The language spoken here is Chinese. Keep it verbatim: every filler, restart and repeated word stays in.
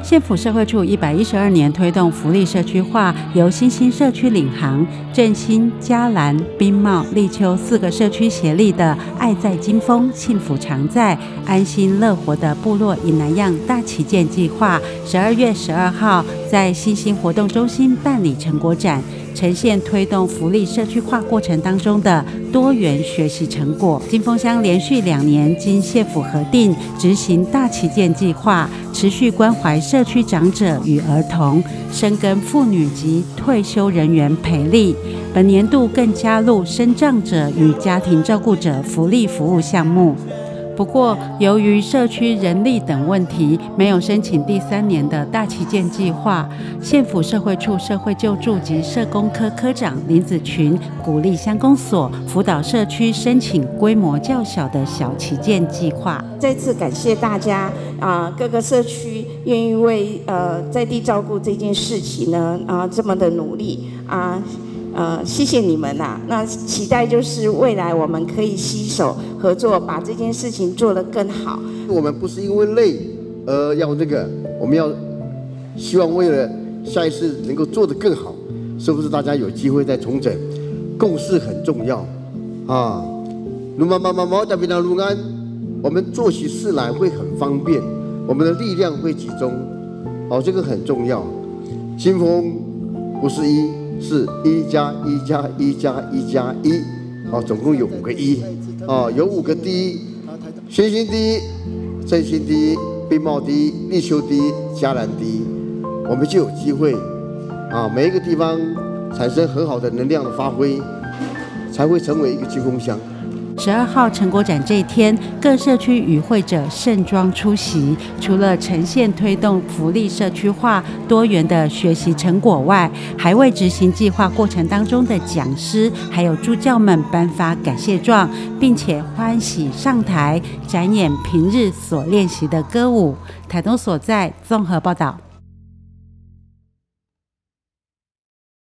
县府社会处一百一十二年推动福利社区化，由新兴社区领航，振兴、嘉兰、宾茂、立秋四个社区协力的“爱在金峰，幸福常在，安心乐活”的部落以南样大旗舰计划，十二月十二号在新兴活动中心办理成果展，呈现推动福利社区化过程当中的多元学习成果。金峰乡连续两年经县府核定执行大旗舰计划，持续关怀社区长者与儿童，深耕妇女及退休人员培力。本年度更加入身障者与家庭照顾者福利服务项目。不过，由于社区人力等问题，没有申请第三年的大旗舰计划。县府社会处社会救助及社工科科长林子群鼓励乡公所辅导社区申请规模较小的小旗舰计划。 再次感谢大家啊、呃，各个社区愿意为呃在地照顾这件事情呢啊、呃、这么的努力啊。呃，谢谢你们呐、啊。那期待就是未来我们可以携手合作，把这件事情做得更好。 我们不是因为累而要这个，我们要希望为了下一次能够做得更好，是不是？大家有机会再重整，共识很重要啊。如妈妈妈妈在平常如安，我们做起事来会很方便，我们的力量会集中，哦，这个很重要。新丰不是一。是一加一加一加一加一，好，总共有五个一，啊，有五个第一，新兴第一，振兴第一，宾茂第一，立秋第一，嘉兰第一，我们就有机会，啊，每一个地方产生很好的能量的发挥，才会成为一个金峰乡。 十二号成果展这一天，各社区与会者盛装出席。除了呈现推动福利社区化多元的学习成果外，还为执行计划过程当中的讲师还有助教们颁发感谢状，并且欢喜上台展演平日所练习的歌舞。台东所在综合报道。